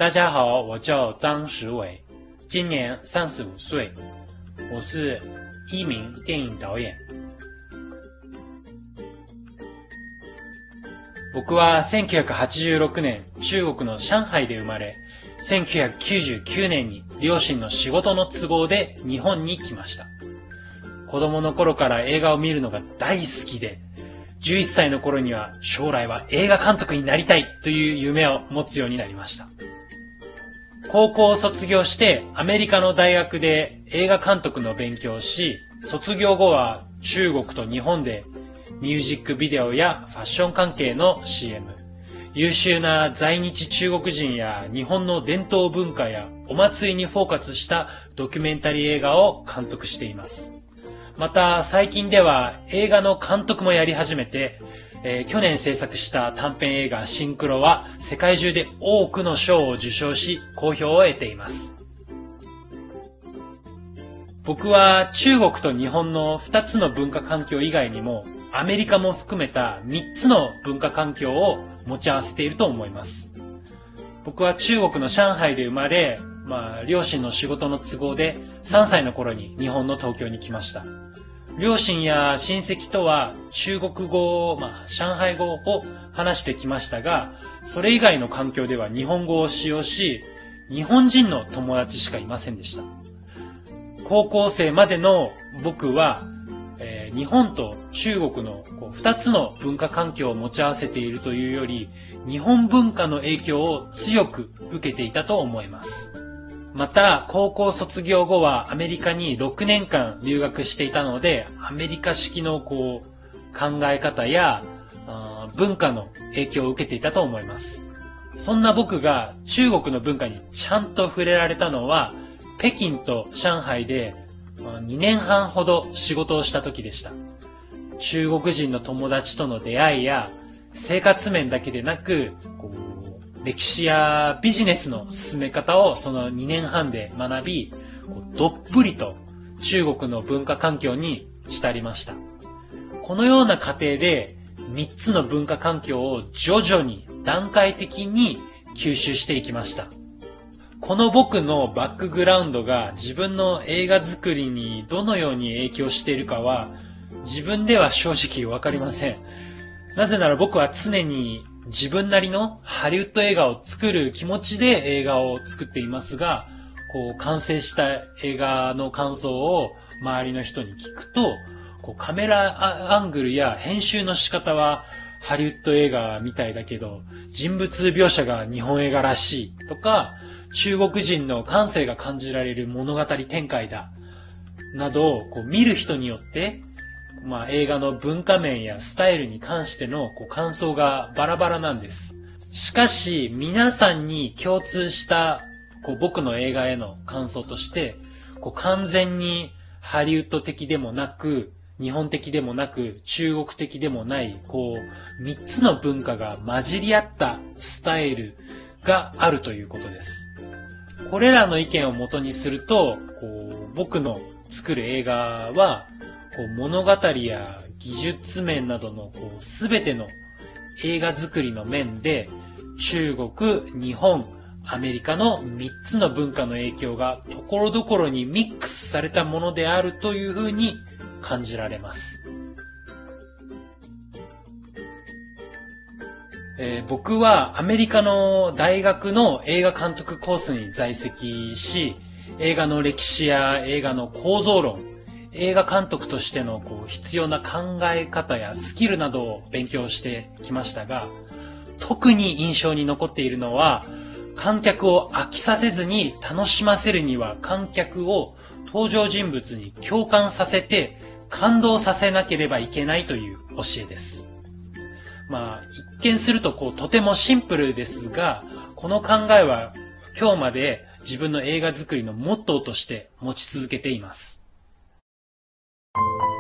大家好，我叫张时伟，今年35岁，我是一名电影导演。僕は1986年、中国の上海で生まれ、1999年に両親の仕事の都合で日本に来ました。子供の頃から映画を見るのが大好きで、11歳の頃には将来は映画監督になりたいという夢を持つようになりました。高校を卒業してアメリカの大学で映画監督の勉強をし、卒業後は中国と日本でミュージックビデオやファッション関係の CM、優秀な在日中国人や日本の伝統文化やお祭りにフォーカスしたドキュメンタリー映画を監督しています。また最近では映画の監督もやり始めて、去年制作した短編映画シンクロは世界中で多くの賞を受賞し好評を得ています。僕は中国と日本の2つの文化環境以外にもアメリカも含めた3つの文化環境を持ち合わせていると思います。僕は中国の上海で生まれ、両親の仕事の都合で3歳の頃に日本の東京に来ました。両親や親戚とは中国語、上海語を話してきましたが、それ以外の環境では日本語を使用し、日本人の友達しかいませんでした。高校生までの僕は、日本と中国の2つの文化環境を持ち合わせているというより、日本文化の影響を強く受けていたと思います。また、高校卒業後はアメリカに6年間留学していたので、アメリカ式の考え方や文化の影響を受けていたと思います。そんな僕が中国の文化にちゃんと触れられたのは、北京と上海で2年半ほど仕事をした時でした。中国人の友達との出会いや、生活面だけでなく、歴史やビジネスの進め方をその2年半で学び、どっぷりと中国の文化環境に浸りました。このような過程で3つの文化環境を徐々に段階的に吸収していきました。この僕のバックグラウンドが自分の映画作りにどのように影響しているかは自分では正直わかりません。なぜなら僕は常に自分なりのハリウッド映画を作る気持ちで映画を作っていますが、完成した映画の感想を周りの人に聞くと、カメラアングルや編集の仕方はハリウッド映画みたいだけど、人物描写が日本映画らしいとか、中国人の感性が感じられる物語展開だ、など見る人によって、映画の文化面やスタイルに関しての感想がバラバラなんです。しかし皆さんに共通した僕の映画への感想として、完全にハリウッド的でもなく、日本的でもなく、中国的でもない、3つの文化が混じり合ったスタイルがあるということです。これらの意見を元にすると、僕の作る映画は、物語や技術面などのすべての映画作りの面で中国、日本、アメリカの3つの文化の影響がところどころにミックスされたものであるというふうに感じられます。僕はアメリカの大学の映画監督コースに在籍し、映画の歴史や映画の構造論、映画監督としての必要な考え方やスキルなどを勉強してきましたが、特に印象に残っているのは、観客を飽きさせずに楽しませるには観客を登場人物に共感させて感動させなければいけないという教えです。一見するととてもシンプルですが、この考えは今日まで自分の映画作りのモットーとして持ち続けています。